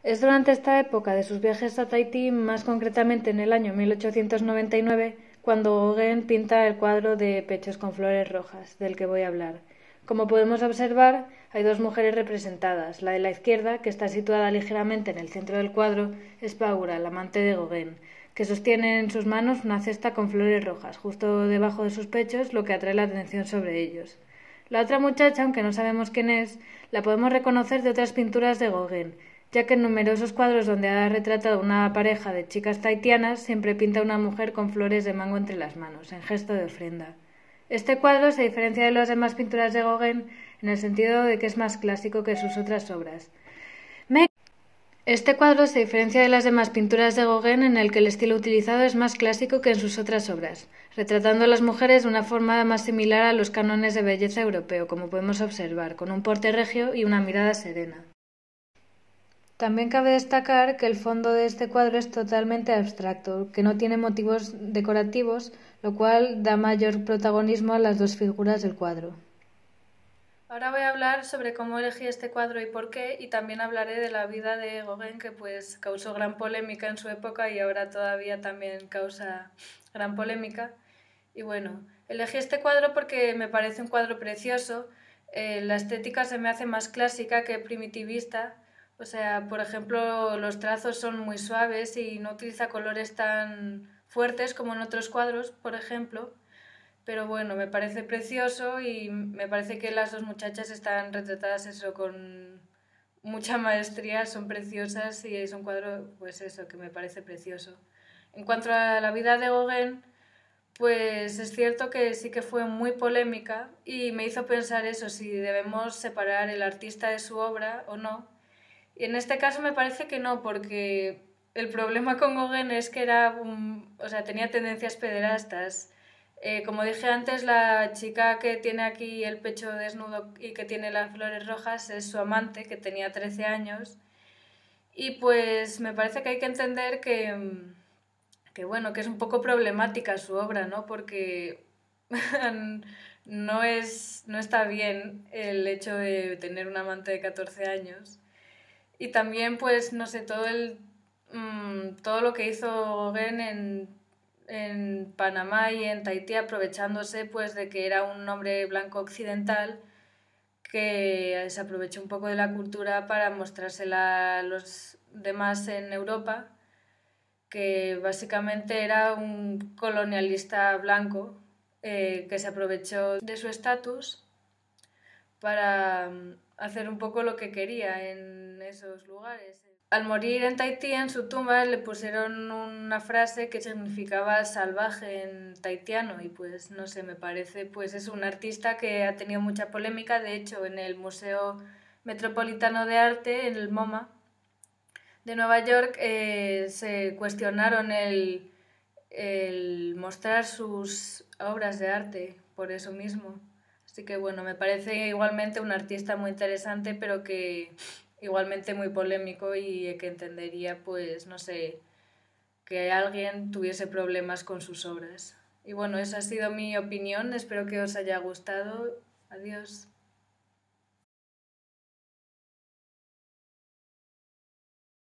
Es durante esta época de sus viajes a Tahití, más concretamente en el año 1899, cuando Gauguin pinta el cuadro de Pechos con flores rojas, del que voy a hablar. Como podemos observar, hay dos mujeres representadas. La de la izquierda, que está situada ligeramente en el centro del cuadro, es Paula, la amante de Gauguin, que sostiene en sus manos una cesta con flores rojas, justo debajo de sus pechos, lo que atrae la atención sobre ellos. La otra muchacha, aunque no sabemos quién es, la podemos reconocer de otras pinturas de Gauguin, ya que en numerosos cuadros donde ha retratado una pareja de chicas tahitianas siempre pinta a una mujer con flores de mango entre las manos, en gesto de ofrenda. Este cuadro se diferencia de las demás pinturas de Gauguin en el sentido de que es más clásico que sus otras obras. Este cuadro se diferencia de las demás pinturas de Gauguin en el que el estilo utilizado es más clásico que en sus otras obras, retratando a las mujeres de una forma más similar a los cánones de belleza europeo, como podemos observar, con un porte regio y una mirada serena. También cabe destacar que el fondo de este cuadro es totalmente abstracto, que no tiene motivos decorativos, lo cual da mayor protagonismo a las dos figuras del cuadro. Ahora voy a hablar sobre cómo elegí este cuadro y por qué, y también hablaré de la vida de Gauguin, que pues causó gran polémica en su época y ahora todavía también causa gran polémica. Y bueno, elegí este cuadro porque me parece un cuadro precioso. La estética se me hace más clásica que primitivista. O sea, por ejemplo, los trazos son muy suaves y no utiliza colores tan fuertes como en otros cuadros, por ejemplo. Pero bueno, me parece precioso y me parece que las dos muchachas están retratadas eso con mucha maestría, son preciosas y es un cuadro, pues eso, que me parece precioso. En cuanto a la vida de Gauguin, pues es cierto que sí que fue muy polémica y me hizo pensar eso, si debemos separar el artista de su obra o no. Y en este caso me parece que no, porque el problema con Gauguin es que o sea, tenía tendencias pederastas. Como dije antes, la chica que tiene aquí el pecho desnudo y que tiene las flores rojas es su amante, que tenía 13 años. Y pues me parece que hay que entender que bueno, que es un poco problemática su obra, ¿no? Porque no está bien el hecho de tener un amante de 14 años. Y también, pues, no sé, todo lo que hizo Gauguin en Panamá y en Tahití, aprovechándose pues de que era un hombre blanco occidental que se aprovechó un poco de la cultura para mostrársela a los demás en Europa, que básicamente era un colonialista blanco que se aprovechó de su estatus para hacer un poco lo que quería en esos lugares. Al morir en Tahití, en su tumba le pusieron una frase que significaba salvaje en tahitiano y pues no sé, me parece pues es un artista que ha tenido mucha polémica. De hecho, en el Museo Metropolitano de Arte, en el MoMA de Nueva York, se cuestionaron el mostrar sus obras de arte por eso mismo. Así que bueno, me parece igualmente un artista muy interesante, pero que igualmente muy polémico y que entendería, pues, no sé, que alguien tuviese problemas con sus obras. Y bueno, esa ha sido mi opinión, espero que os haya gustado. Adiós.